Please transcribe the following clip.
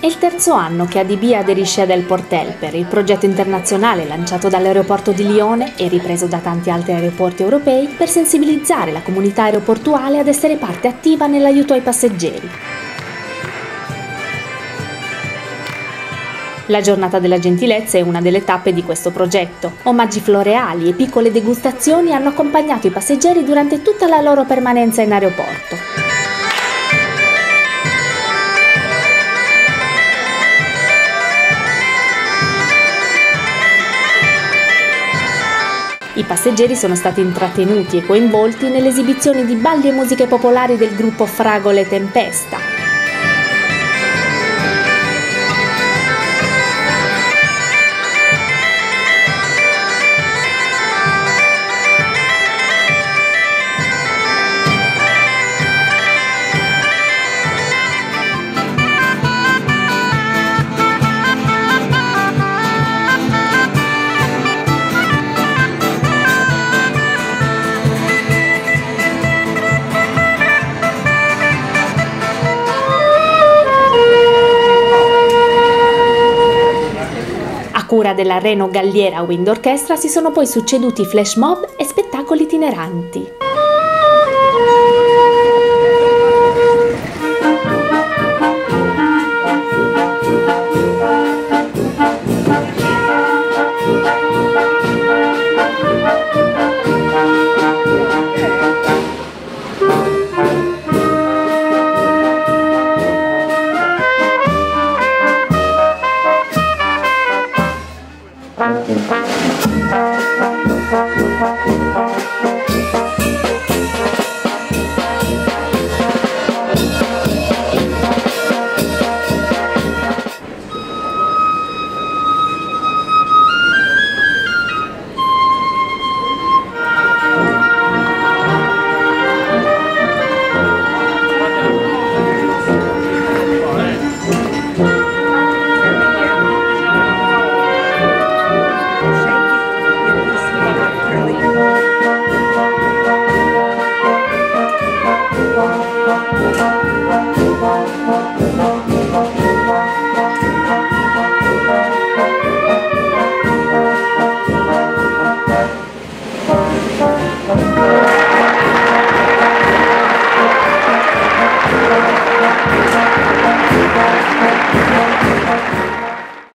il terzo anno che ADB aderisce ad El Portel, il progetto internazionale lanciato dall'aeroporto di Lione e ripreso da tanti altri aeroporti europei per sensibilizzare la comunità aeroportuale ad essere parte attiva nell'aiuto ai passeggeri. La giornata della gentilezza è una delle tappe di questo progetto. Omaggi floreali e piccole degustazioni hanno accompagnato i passeggeri durante tutta la loro permanenza in aeroporto. I passeggeri sono stati intrattenuti e coinvolti nelle esibizioni di balli e musiche popolari del gruppo Fragole Tempesta. A cura della Reno Galliera Wind Orchestra si sono poi succeduti flash mob e spettacoli itineranti.